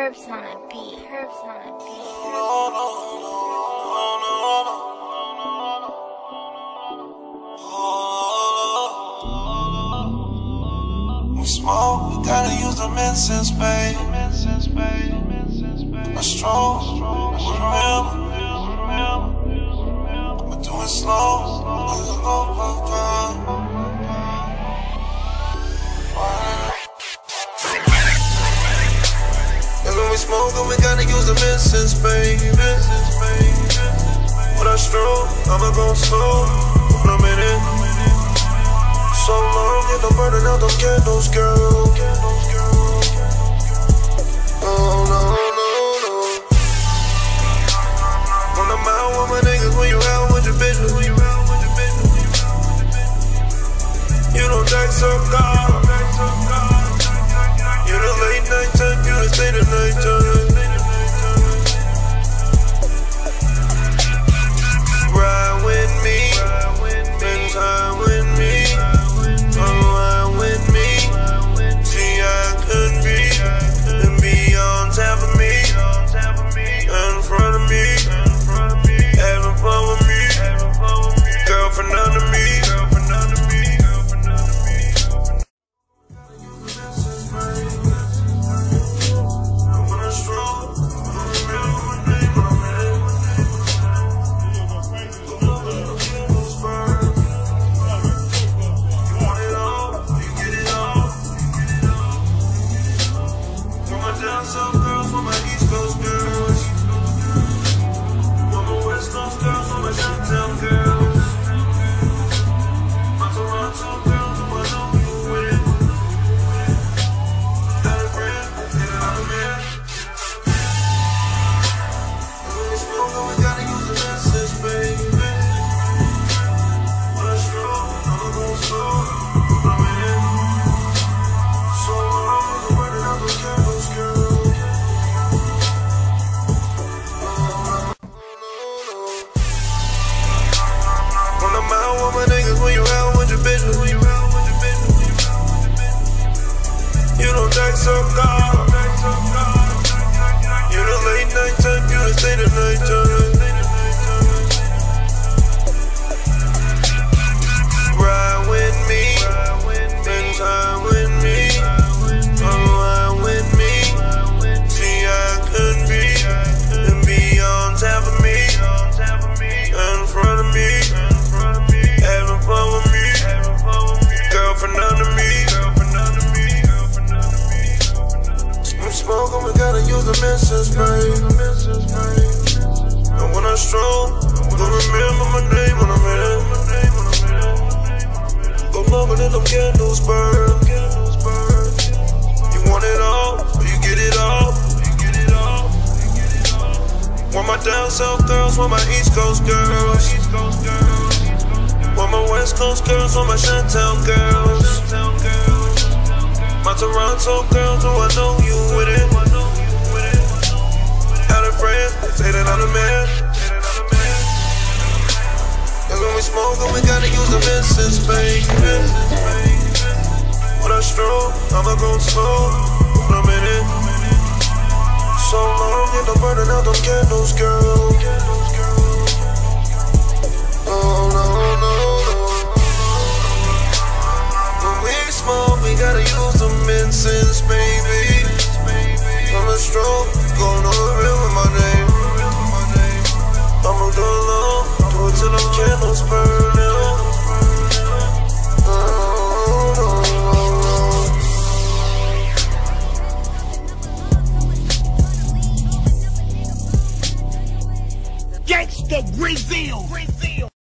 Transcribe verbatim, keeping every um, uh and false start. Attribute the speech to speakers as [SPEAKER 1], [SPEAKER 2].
[SPEAKER 1] Herbs on a beat. Herbs on a beat.
[SPEAKER 2] We smoke, we gotta use the incense, babe. I stroll, remember. I'ma do it slow. And when we smoke, we gotta use the incense, baby. When I stroll, I'ma go slow. When I'm in it, so long, get no burning out them candles, girl. Oh no, no, no. When I'm out with my niggas, when you out with your bitches, you don't text or call. You the late night time, you the stay the night time. Ride with me, spend time with me, unwind with me. See I could be, and be on top of me, in front of me, having fun with me, girlfriend under me. Some girls for my East Coast girls, for my West Coast girls, for my Chi-Town girls, my Toronto girls, who I know you with it. Got a friend, get it out of man. And when we smoke, we gotta use the message, baby. When I stroll, I'ma go slow. I'm in it. So long, I'm burning out those candles, girl. My niggas, when you out with your bitches, you don't text or call. You the late night time, you the stay the night time. Ride with me, spend time with me, unwind with me. See I could be, and be on top of me, in front of me. Having fun with me, girlfriend under me. We smoking, we gotta use the incense, babe. And when I stroll, don't remember my name when I'm in. Go longer than them candles burn. You want it all, or you get it all. Want my down south girls, want my East Coast girls. Want my West Coast girls, want my Chi-Town girls. My Toronto girls, who I know you with it. Out of friends, say that I'm the man. And when we smoke, we gotta use the incense, baby. When I stroll, I'ma go slow. When I'm in it, so long, get no burning out them candles, girl. Oh no, no, no. When we smoke, we gotta use the incense, baby. I'm a stroke, going on the real with my name. I'ma go along, do it till them candles burn out. Oh, no, no.
[SPEAKER 3] Gangsta Brazil.